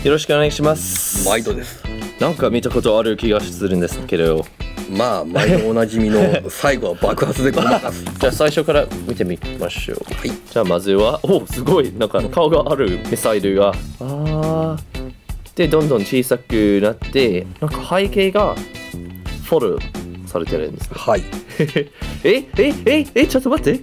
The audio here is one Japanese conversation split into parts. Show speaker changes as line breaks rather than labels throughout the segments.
よろしくお願いします。
毎度です。
なんか見たことある気がするんですけど。
まあ毎度おなじみの最後は爆発でごまかす。
じゃあ最初から見てみましょう。
はい。
じゃあまずは、すごいなんか顔があるミサイルが、でどんどん小さくなって、なんか背景がフォローされてるんです。
はい。
ちょっと待って。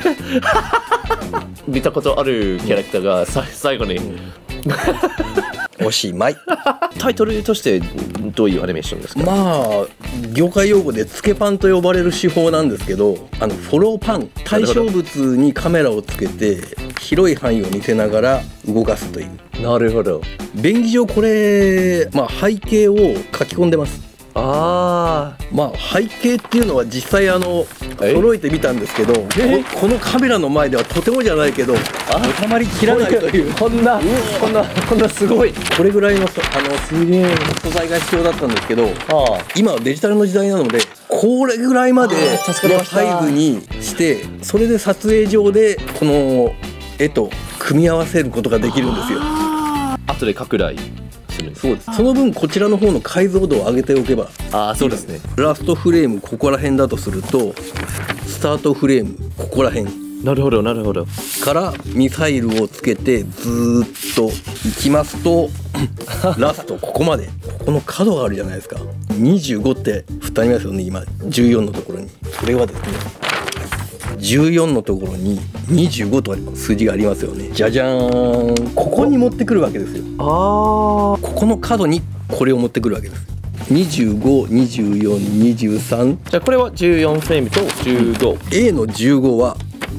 見たことあるキャラクターが最後に。
おしまい。
タイトルとしてどういうアニメーションですか？
まあ業界用語でつけパンと呼ばれる手法なんですけど、フォローパン、対象物にカメラをつけて広い範囲を見せながら動かすという。
なるほど。
便宜上これ、背景を書き込んでます。背景っていうのは実際揃えてみたんですけど、このカメラの前ではとてもじゃないけど収まりきらないという。
こんなすごい
これぐらいのすげえ素材が必要だったんですけど、今はデジタルの時代なのでこれぐらいまでのサイズにして、それで撮影上でこの絵と組み合わせることができるんですよ。
後で拡大。
そうです。その分こちらの方の解像度を上げておけば。
そうですね。
ラストフレームここら辺だとすると、スタートフレームここら辺。
なるほどなるほど。
からミサイルをつけてずーっと行きますとラストここまで、ここの角があるじゃないですか。25って振ってありますよね。今14のところに。それはですね、14のところに25と数字がありますよね。じゃじゃーん。ここに持ってくるわけですよ。ここの角にこれを持ってくるわけです。25、24、23。
じゃあこれは14フレームと15。
A の15は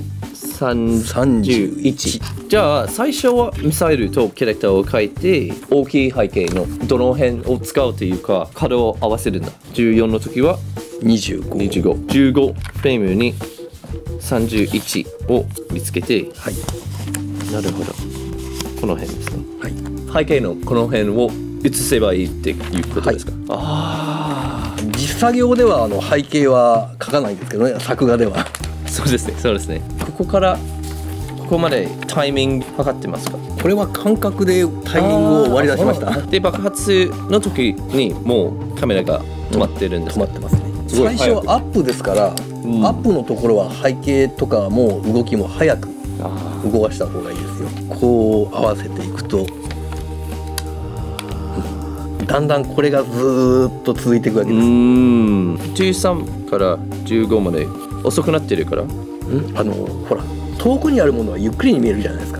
31。じゃあ最初はミサイルとキャラクターを描いて、大きい背景のどの辺を使うというか角を合わせるんだ。14の時は
25、
15フレームに31を見つけて、
はい。
なるほど。この辺ですね。
はい。
背景のこの辺を写せばいいっていうことですか？
実作業では背景は描かないんですけどね、作画では。
そうですね、そうですね。ここからここまでタイミング測ってますか？
これは感覚でタイミングを割り出しました。
で、爆発の時にもうカメラが止まってるんですか？
止まってますね。最初はアップですから、アップのところは背景とかも動きも早く動かした方がいいですよ。こう合わせていくと、だんだんこれがずーっと続いていくわけです。
13から15まで遅くなってるから。
ほら、遠くにあるものはゆっくりに見えるじゃないですか。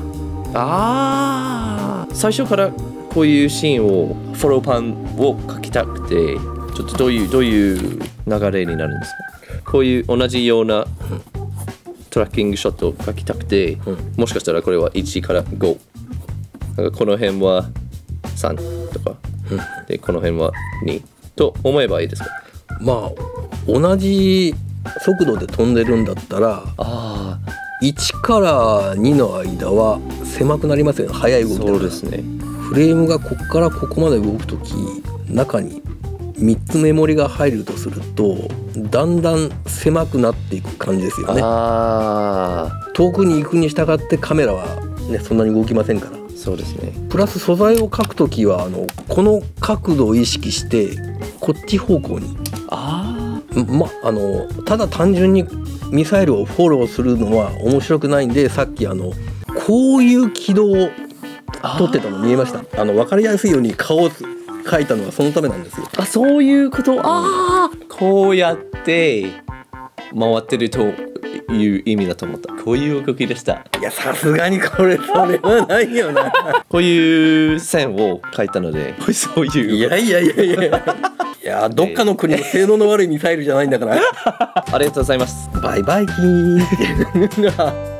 最初からこういうシーンをフォローパンを描きたくて、ちょっとどういう流れになるんですか？こういう同じようなトラッキングショットを描きたくて、もしかしたらこれは1から5、なんかこの辺は3とか、でこの辺は2と思えばいいですか？
同じ速度で飛んでるんだったら、1から2の間は狭くなりますよね。速い動きだから。そうですね。フレームがここからここまで動くとき、中に3つメモリが入るとすると、だんだん狭くなっていく感じですよね。遠くに行くに従ってカメラはね、そんなに動きませんから。そうですね。プラス素材を描くときはこの角度を意識してこっち方向に。ただ単純にミサイルをフォローするのは面白くないんで、さっきこういう軌道を撮ってたの見えました。分かりやすいように顔を描いたのはそのためなんですよ。
そういうこと。こうやって回ってるという意味だと思った。こういう動きでした。
いや、さすがにそれはないよな。
こういう線を描いたので、そういう。
いや、どっかの国の性能の悪いミサイルじゃないんだから。
ありがとうございます。
バイバイキーン。